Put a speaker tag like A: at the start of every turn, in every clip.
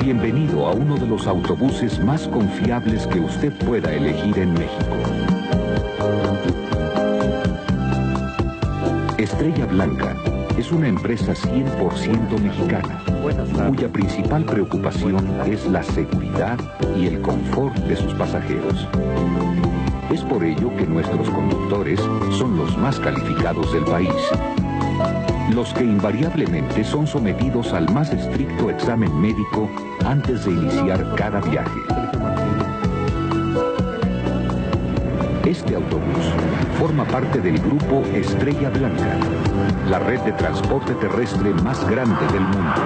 A: Bienvenido a uno de los autobuses más confiables que usted pueda elegir en México. Estrella Blanca es una empresa 100% mexicana, cuya principal preocupación es la seguridad y el confort de sus pasajeros. Es por ello que nuestros conductores son los más calificados del país, los que invariablemente son sometidos al más estricto examen médico antes de iniciar cada viaje. Este autobús forma parte del grupo Estrella Blanca, la red de transporte terrestre más grande del mundo.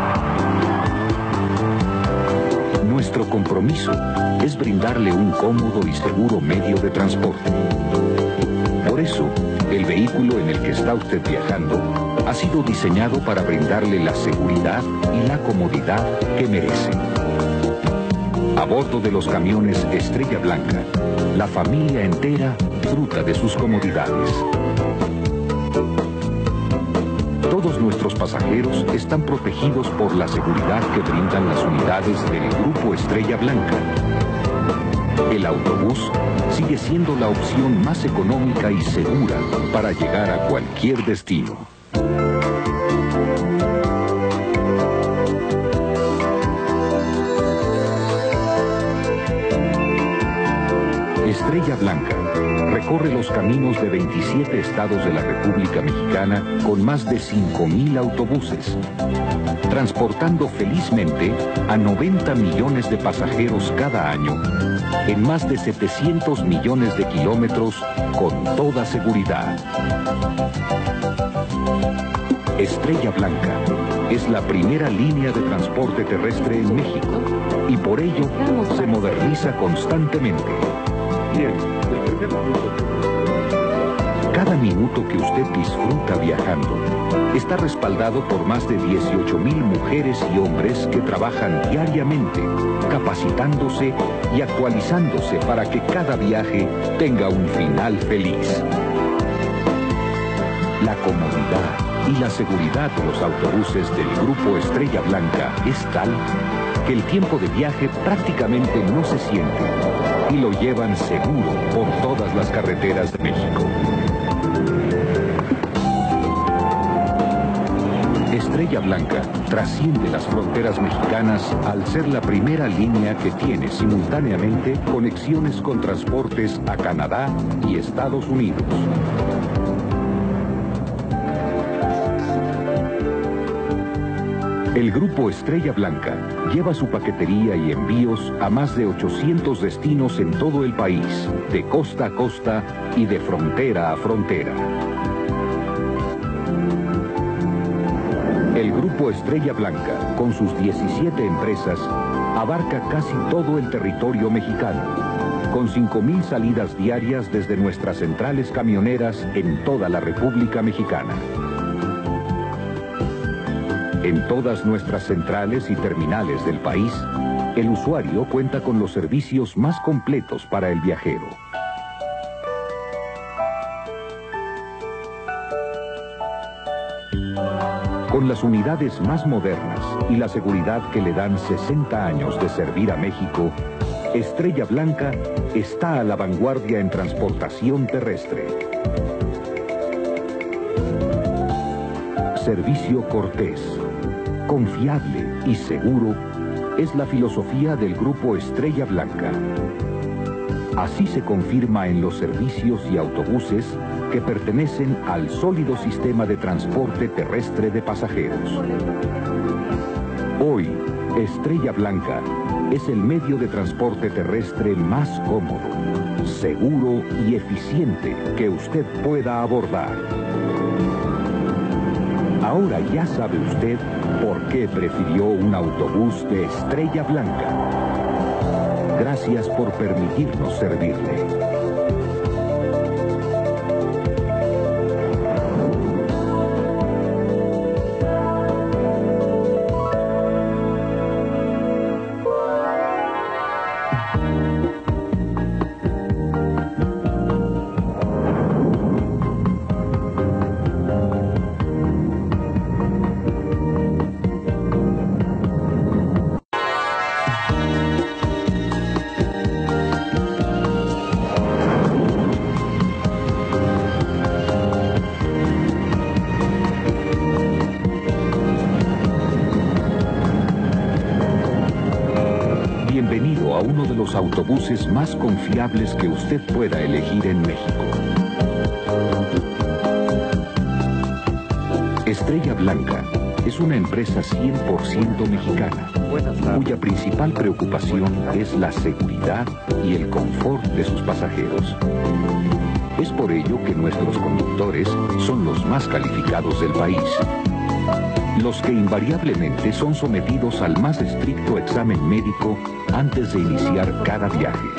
A: Nuestro compromiso es brindarle un cómodo y seguro medio de transporte. Por eso, el vehículo en el que está usted viajando ha sido diseñado para brindarle la seguridad y la comodidad que merece. A bordo de los camiones Estrella Blanca, la familia entera disfruta de sus comodidades. Todos nuestros pasajeros están protegidos por la seguridad que brindan las unidades del Grupo Estrella Blanca. El autobús sigue siendo la opción más económica y segura para llegar a cualquier destino. Estrella Blanca recorre los caminos de 27 estados de la República Mexicana con más de 5,000 autobuses, transportando felizmente a 90 millones de pasajeros cada año en más de 700 millones de kilómetros con toda seguridad. Estrella Blanca es la primera línea de transporte terrestre en México y por ello se moderniza constantemente. Cada minuto que usted disfruta viajando está respaldado por más de 18,000 mujeres y hombres que trabajan diariamente, capacitándose y actualizándose para que cada viaje tenga un final feliz. La comodidad y la seguridad de los autobuses del Grupo Estrella Blanca es tal que el tiempo de viaje prácticamente no se siente y lo llevan seguro por todas las carreteras de México. Estrella Blanca trasciende las fronteras mexicanas al ser la primera línea que tiene simultáneamente conexiones con transportes a Canadá y Estados Unidos. El Grupo Estrella Blanca lleva su paquetería y envíos a más de 800 destinos en todo el país, de costa a costa y de frontera a frontera. El Grupo Estrella Blanca, con sus 17 empresas, abarca casi todo el territorio mexicano, con 5,000 salidas diarias desde nuestras centrales camioneras en toda la República Mexicana. En todas nuestras centrales y terminales del país, el usuario cuenta con los servicios más completos para el viajero. Con las unidades más modernas y la seguridad que le dan 60 años de servir a México, Estrella Blanca está a la vanguardia en transportación terrestre. Servicio cortés, confiable y seguro es la filosofía del Grupo Estrella Blanca. Así se confirma en los servicios y autobuses que pertenecen al sólido sistema de transporte terrestre de pasajeros. Hoy, Estrella Blanca es el medio de transporte terrestre más cómodo, seguro y eficiente que usted pueda abordar. Ahora ya sabe usted por qué prefirió un autobús de Estrella Blanca. Gracias por permitirnos servirle. Bienvenido a uno de los autobuses más confiables que usted pueda elegir en México. Estrella Blanca es una empresa 100% mexicana, cuya principal preocupación es la seguridad y el confort de sus pasajeros. Es por ello que nuestros conductores son los más calificados del país, los que invariablemente son sometidos al más estricto examen médico antes de iniciar cada viaje.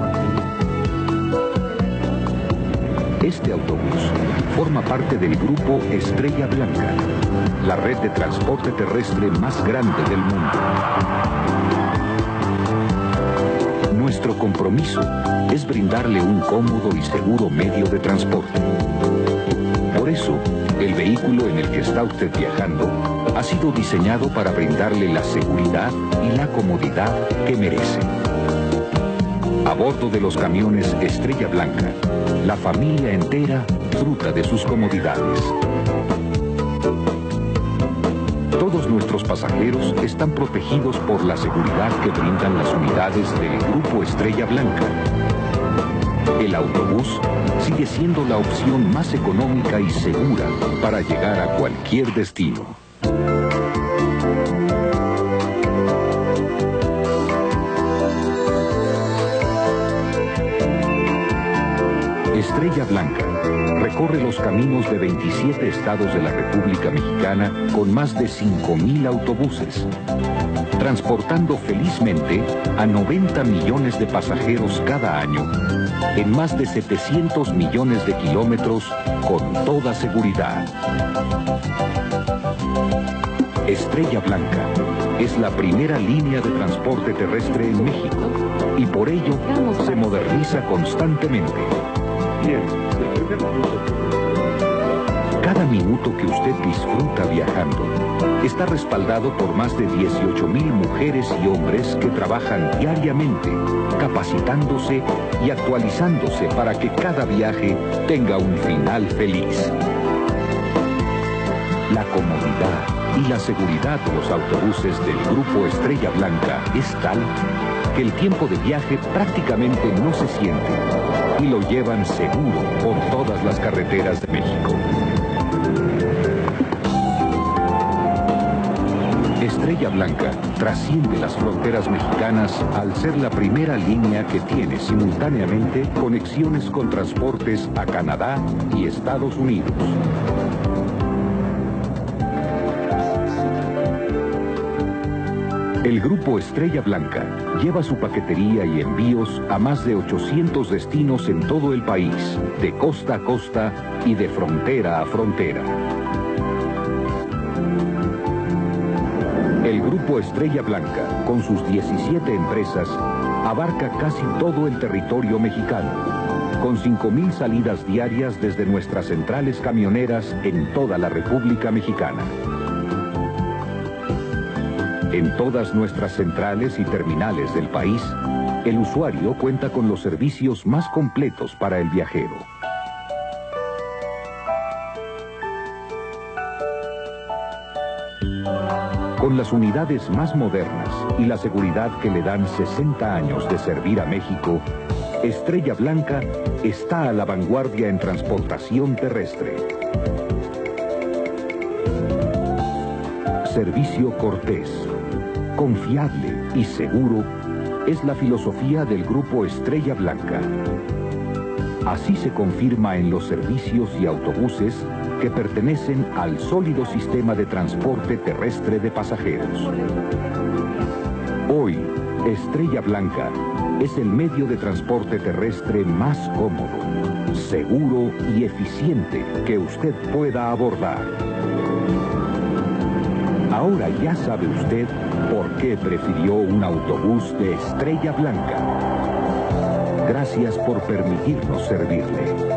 A: Este autobús forma parte del grupo Estrella Blanca, la red de transporte terrestre más grande del mundo. Nuestro compromiso es brindarle un cómodo y seguro medio de transporte. Por eso, el vehículo en el que está usted viajando ha sido diseñado para brindarle la seguridad y la comodidad que merece. A bordo de los camiones Estrella Blanca, la familia entera disfruta de sus comodidades. Todos nuestros pasajeros están protegidos por la seguridad que brindan las unidades del Grupo Estrella Blanca. El autobús sigue siendo la opción más económica y segura para llegar a cualquier destino. Estrella Blanca recorre los caminos de 27 estados de la República Mexicana con más de 5,000 autobuses, transportando felizmente a 90 millones de pasajeros cada año en más de 700 millones de kilómetros con toda seguridad. Estrella Blanca es la primera línea de transporte terrestre en México y por ello se moderniza constantemente. Cada minuto que usted disfruta viajando está respaldado por más de 18,000 mujeres y hombres que trabajan diariamente, capacitándose y actualizándose para que cada viaje tenga un final feliz. La comodidad y la seguridad de los autobuses del Grupo Estrella Blanca es tal que el tiempo de viaje prácticamente no se siente y lo llevan seguro por todas las carreteras de México. Estrella Blanca trasciende las fronteras mexicanas al ser la primera línea que tiene simultáneamente conexiones con transportes a Canadá y Estados Unidos. El Grupo Estrella Blanca lleva su paquetería y envíos a más de 800 destinos en todo el país, de costa a costa y de frontera a frontera. El Grupo Estrella Blanca, con sus 17 empresas, abarca casi todo el territorio mexicano, con 5,000 salidas diarias desde nuestras centrales camioneras en toda la República Mexicana. En todas nuestras centrales y terminales del país, el usuario cuenta con los servicios más completos para el viajero. Con las unidades más modernas y la seguridad que le dan 60 años de servir a México, Estrella Blanca está a la vanguardia en transportación terrestre. Servicio cortés, confiable y seguro es la filosofía del Grupo Estrella Blanca. Así se confirma en los servicios y autobuses que pertenecen al sólido sistema de transporte terrestre de pasajeros. Hoy, Estrella Blanca es el medio de transporte terrestre más cómodo, seguro y eficiente que usted pueda abordar. Ahora ya sabe usted por qué prefirió un autobús de Estrella Blanca. Gracias por permitirnos servirle.